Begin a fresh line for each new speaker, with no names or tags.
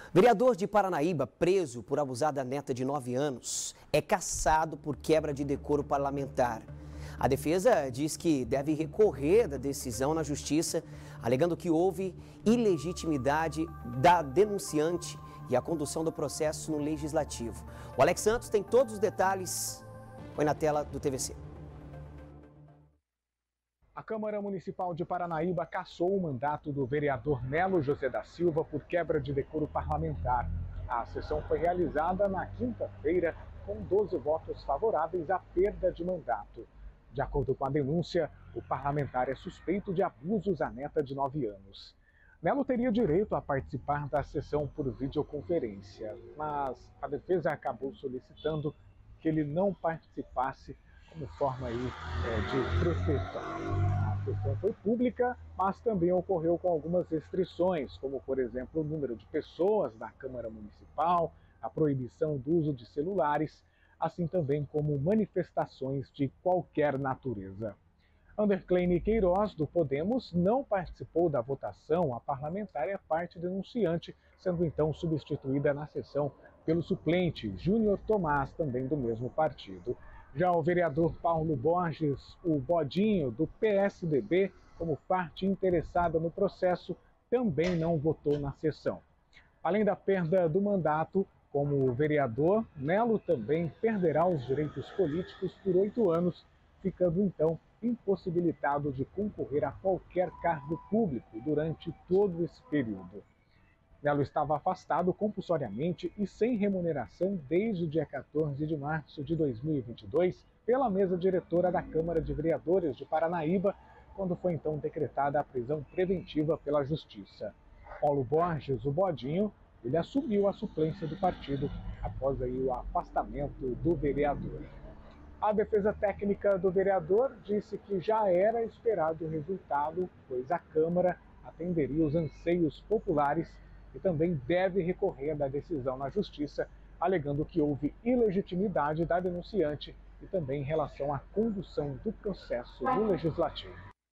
Vereador de Paranaíba, preso por abusar da neta de 9 anos, é cassado por quebra de decoro parlamentar. A defesa diz que deve recorrer da decisão na justiça, alegando que houve ilegitimidade da denunciante e a condução do processo no legislativo. O Alex Santos tem todos os detalhes. Põe na tela do TVC.
A Câmara Municipal de Paranaíba cassou o mandato do vereador Nelo José da Silva por quebra de decoro parlamentar. A sessão foi realizada na quinta-feira com 12 votos favoráveis à perda de mandato. De acordo com a denúncia, o parlamentar é suspeito de abusos à neta de 9 anos. Nelo teria direito a participar da sessão por videoconferência, mas a defesa acabou solicitando que ele não participasse como forma de proteção. A sessão foi pública, mas também ocorreu com algumas restrições, como, por exemplo, o número de pessoas na Câmara Municipal, a proibição do uso de celulares, assim também como manifestações de qualquer natureza. Andercleine Queiroz, do Podemos, não participou da votação. A parlamentar é parte denunciante, sendo então substituída na sessão pelo suplente Júnior Tomás, também do mesmo partido. Já o vereador Paulo Borges, o Bodinho, do PSDB, como parte interessada no processo, também não votou na sessão. Além da perda do mandato, como vereador, Nelo também perderá os direitos políticos por 8 anos, ficando então impossibilitado de concorrer a qualquer cargo público durante todo esse período. Nelo estava afastado compulsoriamente e sem remuneração desde o dia 14 de março de 2022 pela mesa diretora da Câmara de Vereadores de Paranaíba, quando foi então decretada a prisão preventiva pela Justiça. Paulo Borges, o Bodinho, ele assumiu a suplência do partido após aí o afastamento do vereador. A defesa técnica do vereador disse que já era esperado o resultado, pois a Câmara atenderia os anseios populares e também deve recorrer da decisão na Justiça, alegando que houve ilegitimidade da denunciante e também em relação à condução do processo no Legislativo.